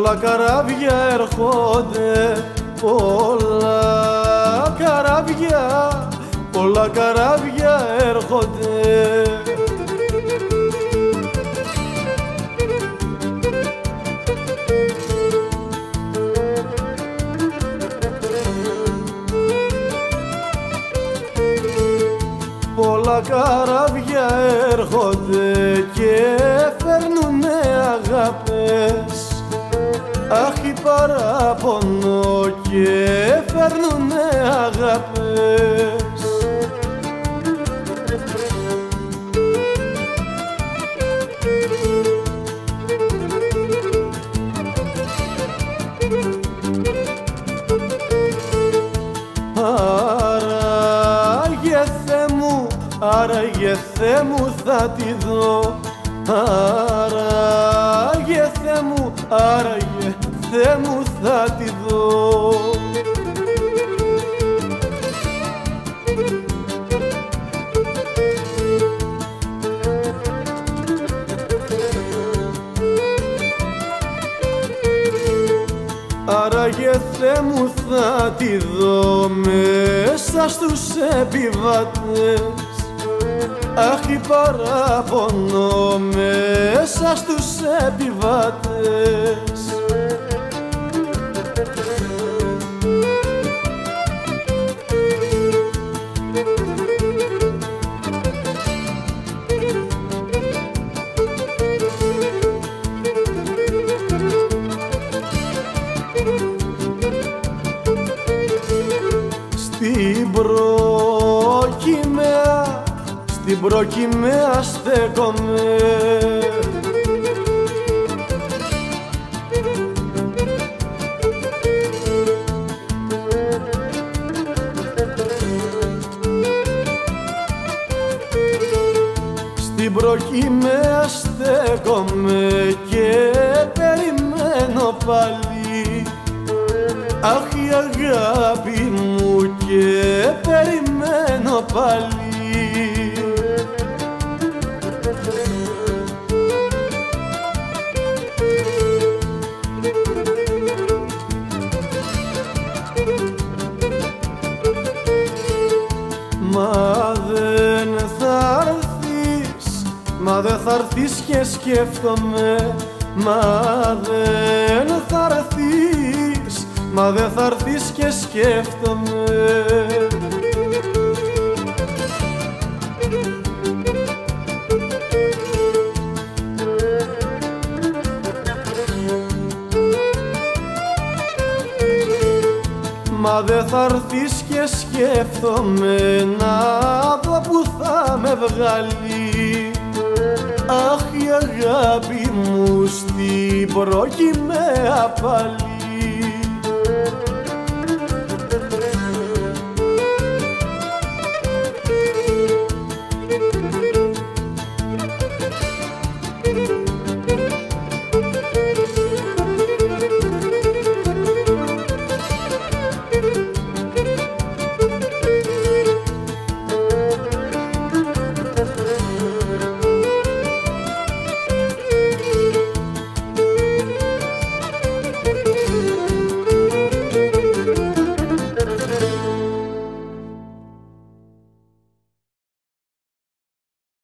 Πολλά καράβια έρχονται, πολλά καράβια έρχονται. Πολλά καράβια έρχονται και φέρνουνε αγάπες, αχ, η παράπονο και φέρνουνε αγάπες. Άραγε Θεέ μου θα τη δω, άραγε Θεέ μου θα τη δω. Άραγε Θεέ μου θα τη δω μέσα στους επιβάτες, αχ, η παράπονο μέσα στους επιβάτες. Στην προκυμαία στέκομαι, στην προκυμαία στέκομαι και περιμένω πάλι, αχ, η αγάπη μου και περιμένω πάλι. Μα δεν θα έρθεις και σκέφτομαι, μα δεν θα έρθεις και σκέφτομαι. Μα δεν θα έρθεις και σκέφτομαι, να δω που θα με βγάλει, αχ, η αγάπη μου στην προκυμαία πάλι.